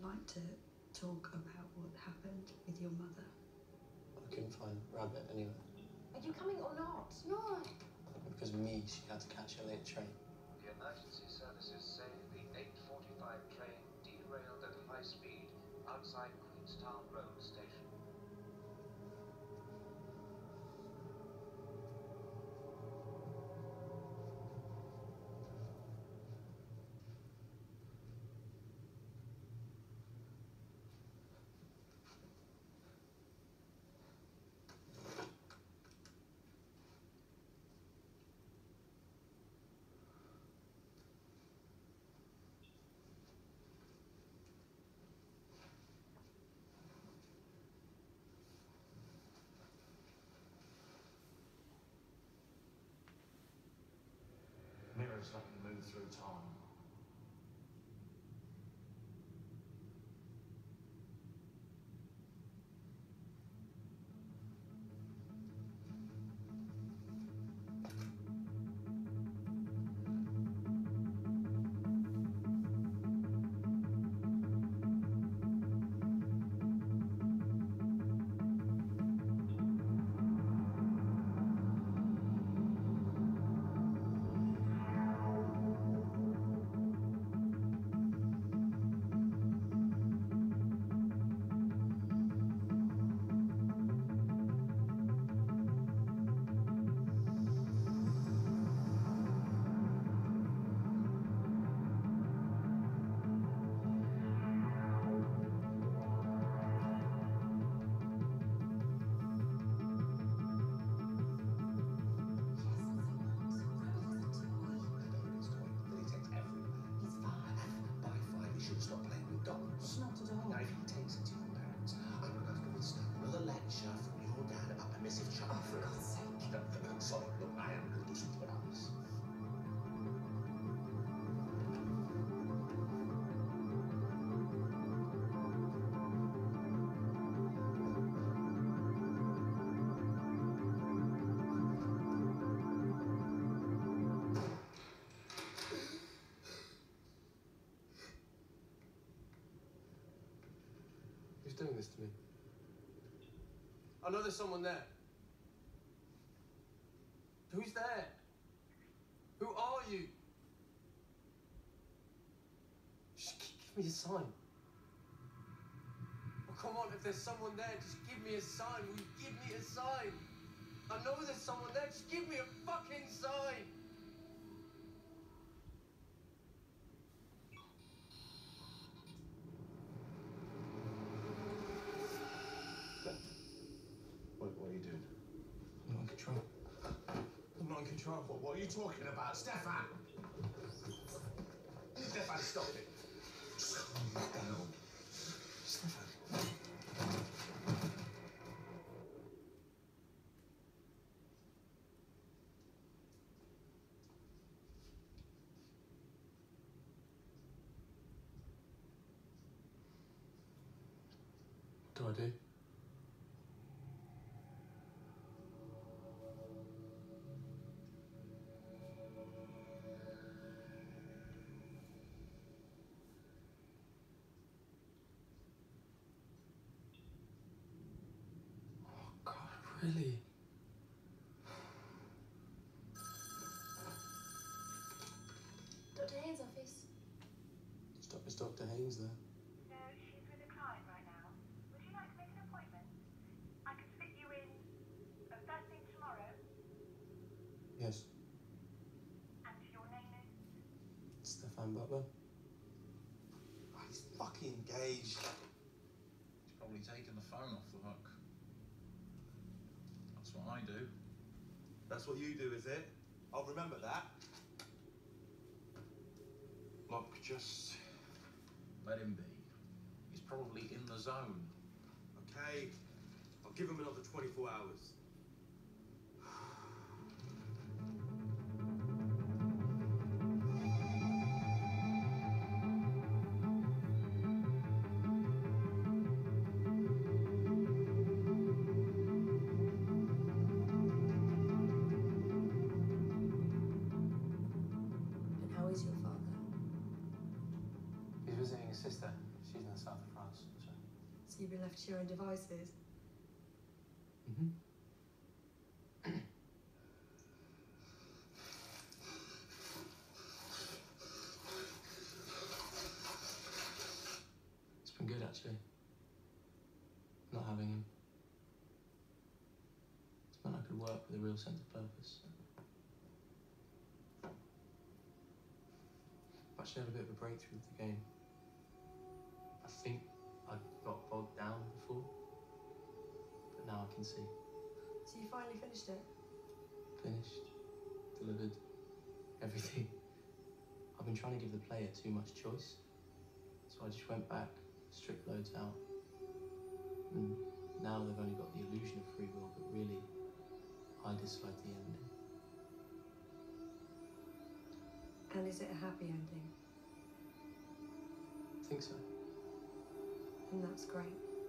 like to talk about what happened with your mother. I couldn't find Rabbit anywhere. Are you coming or not? No. Because of me, she had to catch a late train. The emergency services say the 8:45 train derailed at high speed outside Queenstown Road Station. Mirrors let me move through time. Who's doing this to me? I know there's someone there. Who's there? Who are you? Just give me a sign. Oh, come on, if there's someone there, just give me a sign. Will you give me a sign? I know there's someone there, just give me a fucking sign. What are you doing? I'm not in control. I'm not in control. What are you talking about, Stefan? Stefan, stop it. Just calm down. Stefan. What do I do? Really? Dr. Haynes' office. Is Dr. Haynes there? No, she's with a client right now. Would you like to make an appointment? I could fit you in first thing tomorrow. Yes. And your name is? Stefan Butler. Oh, he's fucking engaged. He's probably taken the phone off the hook. That's what I do. That's what you do, is it? I'll remember that. Look, just let him be. He's probably in the zone. Okay, I'll give him another 24 hours. And how is your father? He's visiting his sister. She's in the south left to your own devices. Mm-hmm. It's been good, actually. Not having him. It's meant I could work with a real sense of purpose. I've actually had a bit of a breakthrough with the game. I think I got bogged down before, but now I can see. So you finally finished it? Finished, delivered, everything. I've been trying to give the player too much choice, so I just went back, stripped loads out. And now they've only got the illusion of free will, but really, I dislike the ending. And is it a happy ending? I think so. And that's great.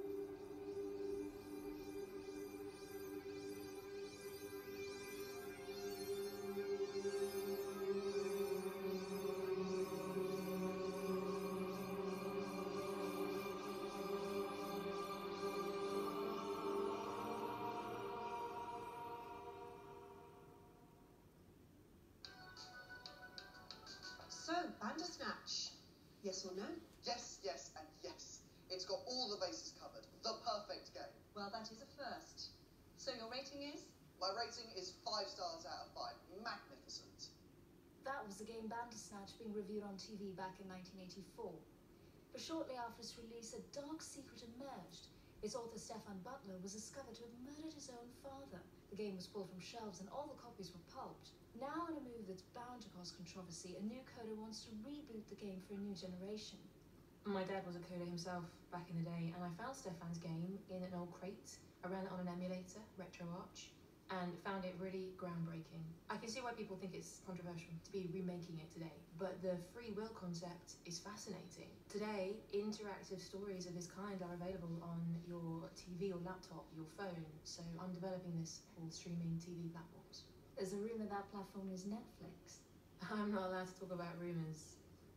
So, Bandersnatch. Yes or no? Yes, yes, and yes. It's got all the bases covered. The perfect game. Well, that is a first. So your rating is? My rating is 5 stars out of 5. Magnificent. That was the game Bandersnatch being reviewed on TV back in 1984. But shortly after its release, a dark secret emerged. Its author, Stefan Butler, was discovered to have murdered his own father. The game was pulled from shelves and all the copies were pulped. Now, in a move that's bound to cause controversy, a new coder wants to reboot the game for a new generation. My dad was a coder himself back in the day, and I found Stefan's game in an old crate. I ran it on an emulator, RetroArch, and found it really groundbreaking. I can see why people think it's controversial to be remaking it today, but the free will concept is fascinating. Today, interactive stories of this kind are available on your TV or laptop, your phone, so I'm developing this for streaming TV platforms. There's a rumour that platform is Netflix. I'm not allowed to talk about rumours.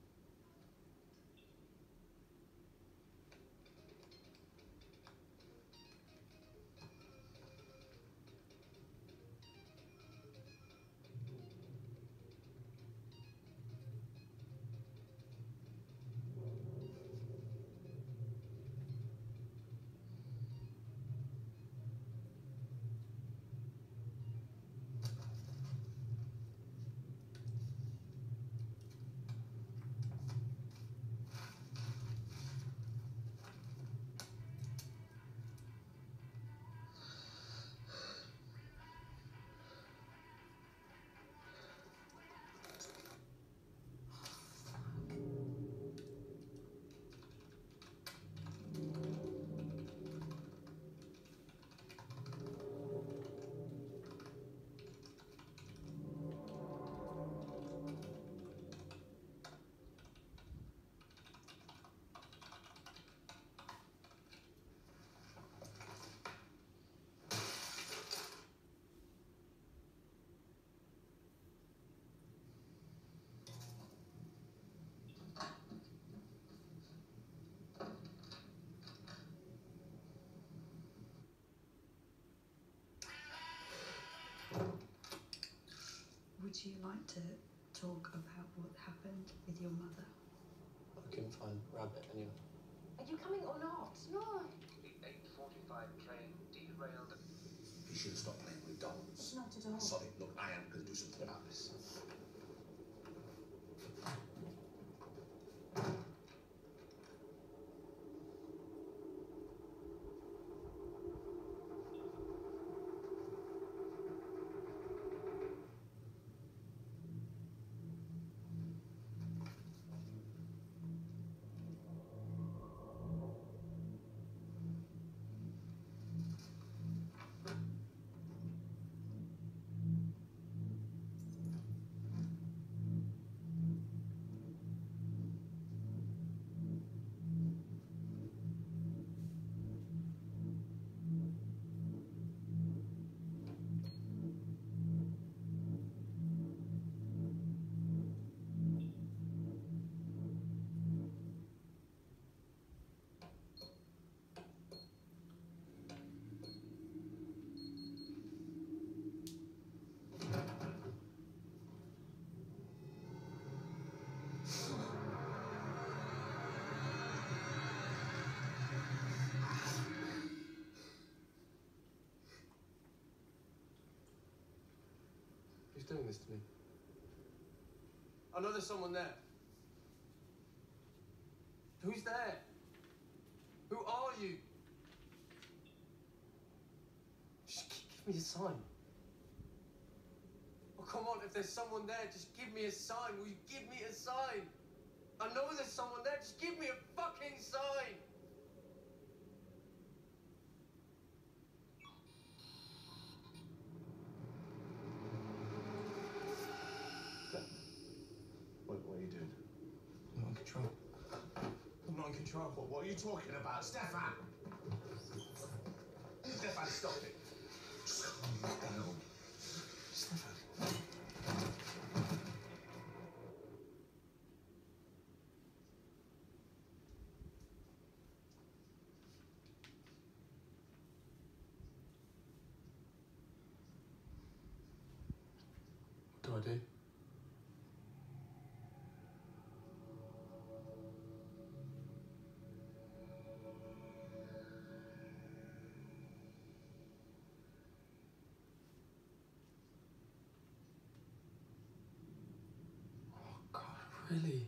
Would you like to talk about what happened with your mother? I couldn't find Rabbit anywhere. Are you coming or not? No. The 8:45 train derailed. You should have stopped playing with dolls. Not at all. Sorry, look, I am going to do something about this. doing this to me? I know there's someone there. Who's there? Who are you? Just give me a sign. Oh, come on, if there's someone there, just give me a sign. Will you give me a sign? I know there's someone there, just give me a fucking sign! What are you doing? I'm not in control. I'm not in control of what? What are you talking about? Stefan! Stefan, stop it. Just calm down. Stefan. What do I do? Oh, God, really?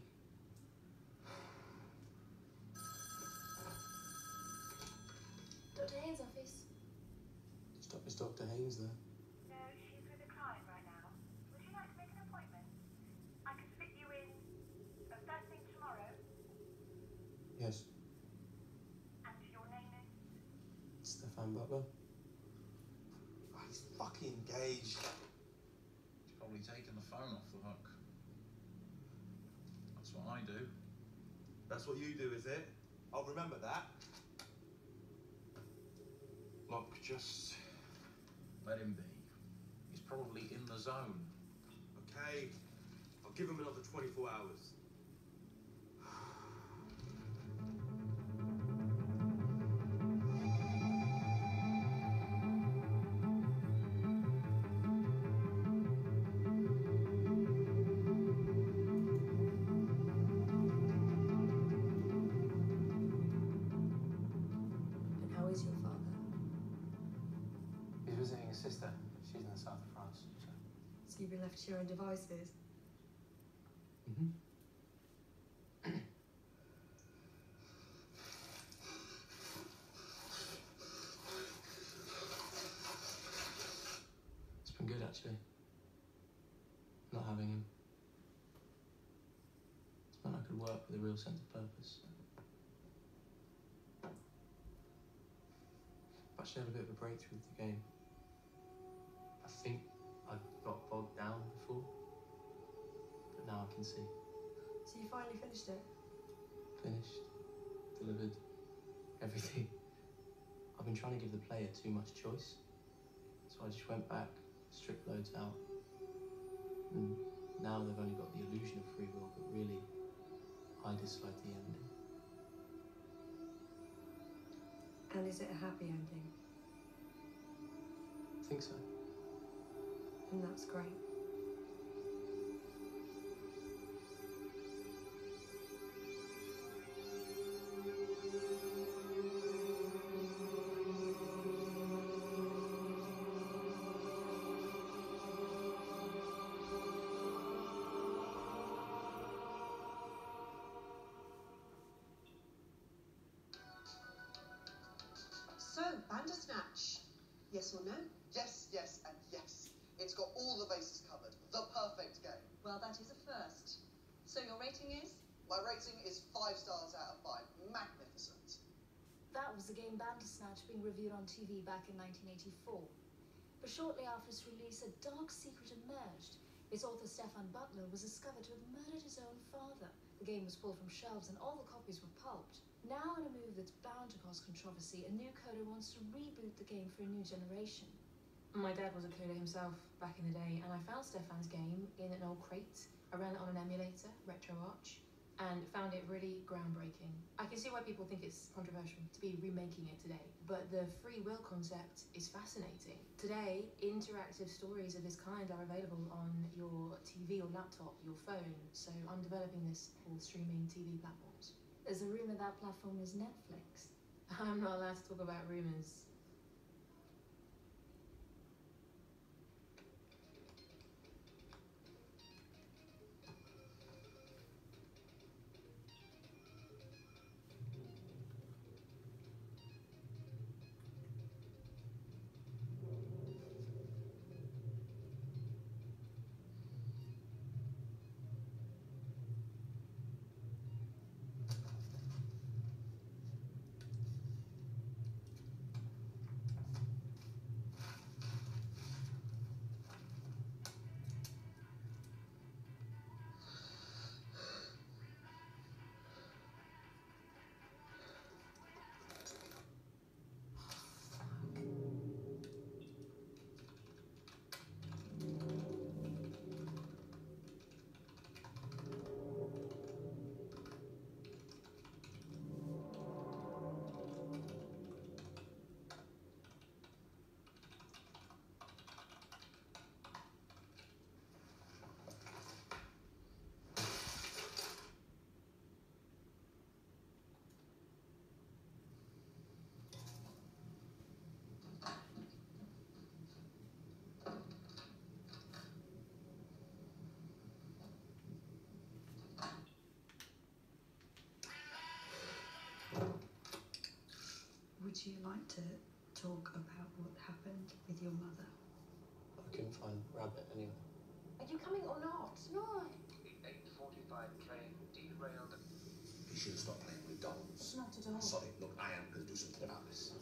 Dr. Haynes' office. Is Dr. Haynes there? No, she's with a client right now. Would you like to make an appointment? I could fit you in first thing tomorrow. Yes. And your name is? Stefan Butler? Oh, he's fucking engaged. He's probably taken the phone off the hook. That's what I do. That's what you do, is it? I'll remember that. Look, just... Let him be. He's probably in the zone. Okay. I'll give him another 24 hours. And how is your father? He's visiting his sister. She's in the south of France, so... So you've been left to your own devices? Mm-hmm. It's been good, actually. Not having him. It's meant I could work with a real sense of purpose. I've actually had a bit of a breakthrough with the game. I think I got bogged down before, but now I can see. So you finally finished it? Finished, delivered, everything. I've been trying to give the player too much choice, so I just went back, stripped loads out, and now they've only got the illusion of free will, but really, I decide the ending. And is it a happy ending? I think so. And that's great. So, Bandersnatch. Yes or no? Yes, yes, and yes. It's got all the bases covered. The perfect game. Well, that is a first. So your rating is? My rating is 5 stars out of 5. Magnificent. That was the game Bandersnatch being reviewed on TV back in 1984. But shortly after its release, a dark secret emerged. Its author, Stefan Butler, was discovered to have murdered his own father. The game was pulled from shelves and all the copies were pulped. Now, in a move that's bound to cause controversy, a new coder wants to reboot the game for a new generation. My dad was a coder himself back in the day, and I found Stefan's game in an old crate. I ran it on an emulator, RetroArch, and found it really groundbreaking. I can see why people think it's controversial to be remaking it today, but the free will concept is fascinating. Today, interactive stories of this kind are available on your TV or laptop, your phone, so I'm developing this for streaming TV platforms. There's a rumour that platform is Netflix. I'm not allowed to talk about rumours. like to talk about what happened with your mother? I couldn't find Rabbit anyway. Are you coming or not? No. The 8:45 train derailed. You should have stopped playing with dolls. Not at all. Sorry, look, I am going to do something about this.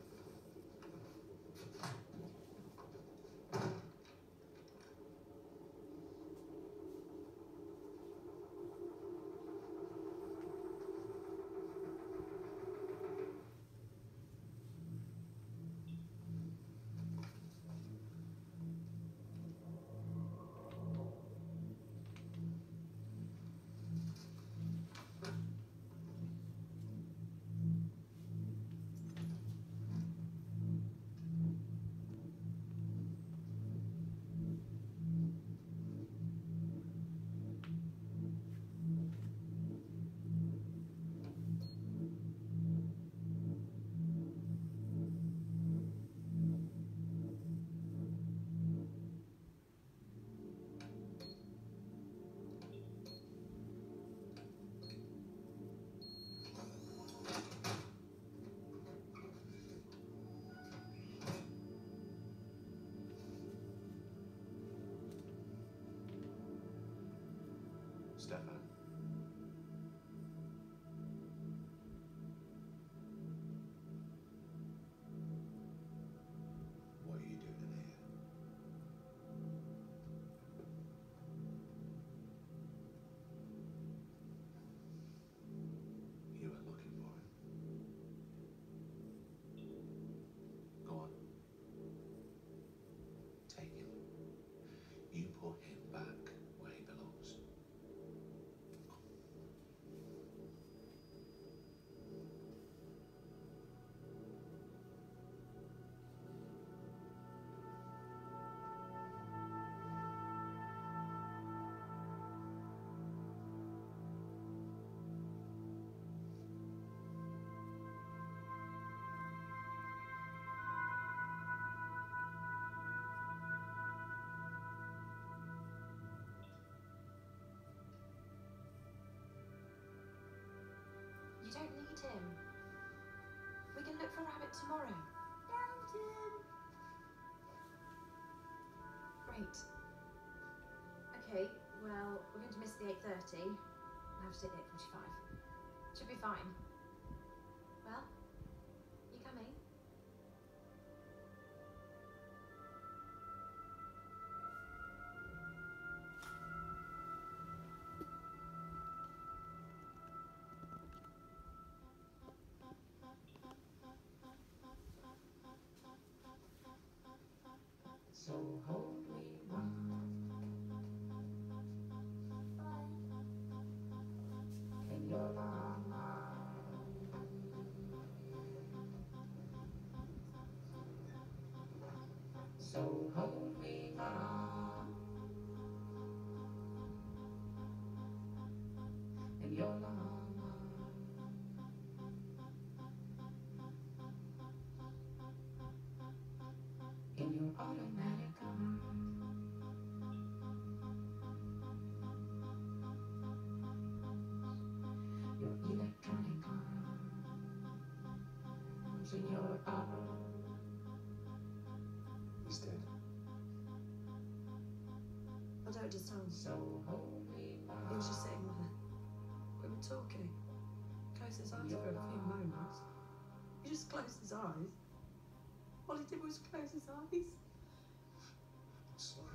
Stefan. What are you doing in here? You were looking for him. Go on. Take him. You put him back where he belongs. You don't need him. We can look for Rabbit tomorrow. Found him. Great. Okay, well, we're going to miss the 8:30. We'll have to take the 8:45. Should be fine. Well, you coming? So hold me, Mom. In your So hold me, Mom. In your In your automatic Your electronic arms in your He's dead. I don't understand. So hold me, He was just sitting there. We were talking. Closed his eyes for a few moments. He just closed his eyes. All he did was close his eyes. Sorry.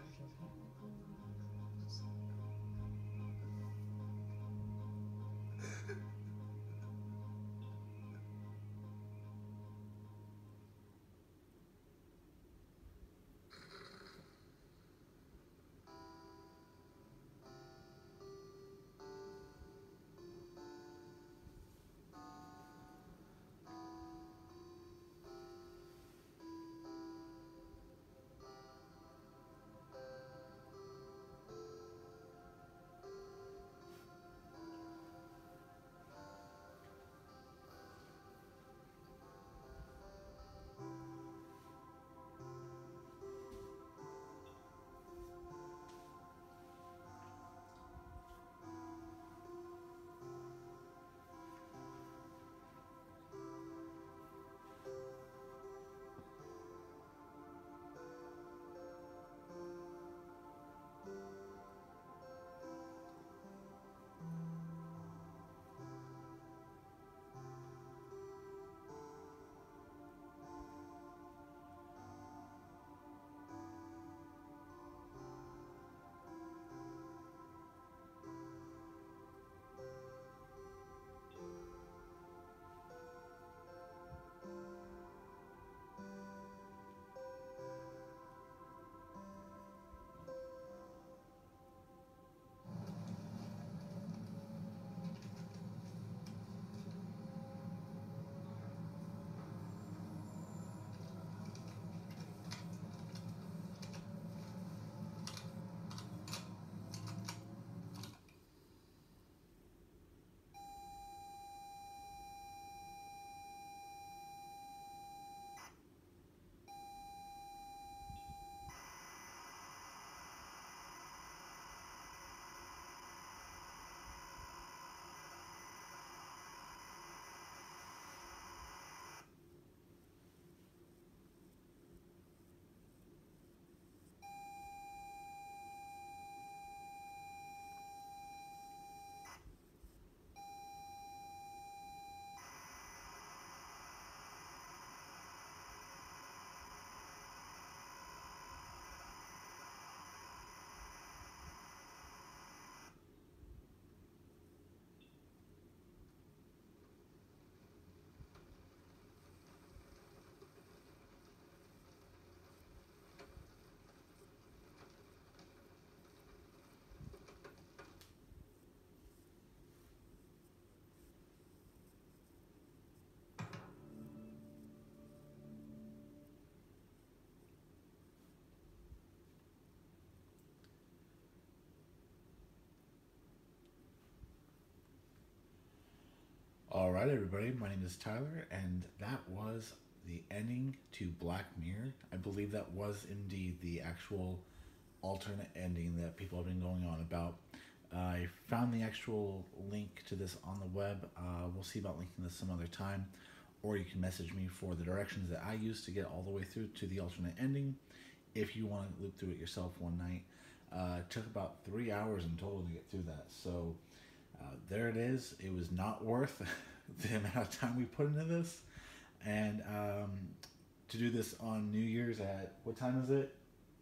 Alright, everybody, my name is Tyler, and that was the ending to Black Mirror. I believe that was indeed the actual alternate ending that people have been going on about. I found the actual link to this on the web. We'll see about linking this some other time, or you can message me for the directions that I used to get all the way through to the alternate ending if you want to loop through it yourself one night. It took about 3 hours in total to get through that, so there it is. It was not worth the amount of time we put into this, and to do this on New Year's at, what time is it?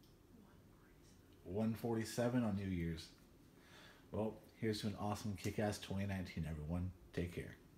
1:47 on New Year's. Well, here's to an awesome kick-ass 2019, everyone. Take care.